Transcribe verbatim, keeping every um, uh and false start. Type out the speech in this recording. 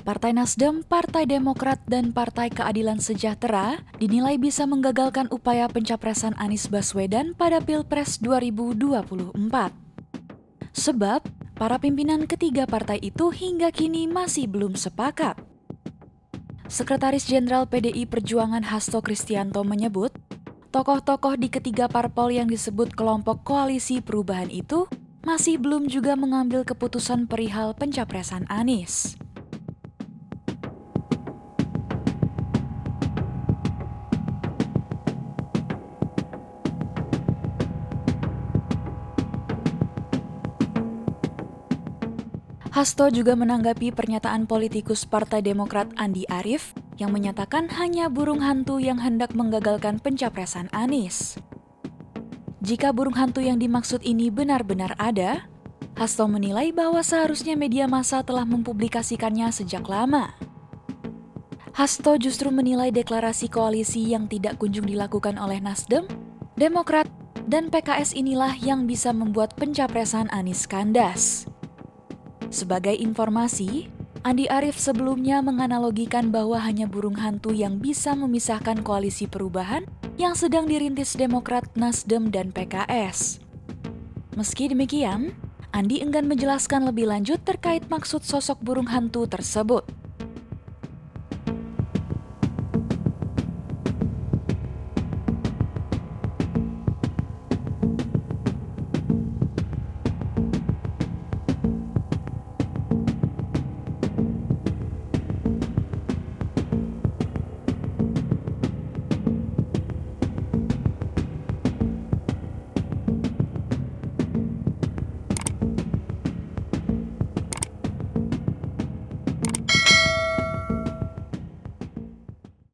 Partai Nasdem, Partai Demokrat, dan Partai Keadilan Sejahtera dinilai bisa menggagalkan upaya pencapresan Anies Baswedan pada Pilpres dua ribu dua puluh empat. Sebab, para pimpinan ketiga partai itu hingga kini masih belum sepakat. Sekretaris Jenderal P D I Perjuangan Hasto Kristianto menyebut, tokoh-tokoh di ketiga parpol yang disebut kelompok koalisi perubahan itu masih belum juga mengambil keputusan perihal pencapresan Anies. Hasto juga menanggapi pernyataan politikus Partai Demokrat Andi Arief yang menyatakan hanya burung hantu yang hendak menggagalkan pencapresan Anies. Jika burung hantu yang dimaksud ini benar-benar ada, Hasto menilai bahwa seharusnya media massa telah mempublikasikannya sejak lama. Hasto justru menilai deklarasi koalisi yang tidak kunjung dilakukan oleh Nasdem, Demokrat, dan P K S inilah yang bisa membuat pencapresan Anies kandas. Sebagai informasi, Andi Arief sebelumnya menganalogikan bahwa hanya burung hantu yang bisa memisahkan koalisi perubahan yang sedang dirintis Demokrat, Nasdem, dan P K S. Meski demikian, Andi enggan menjelaskan lebih lanjut terkait maksud sosok burung hantu tersebut.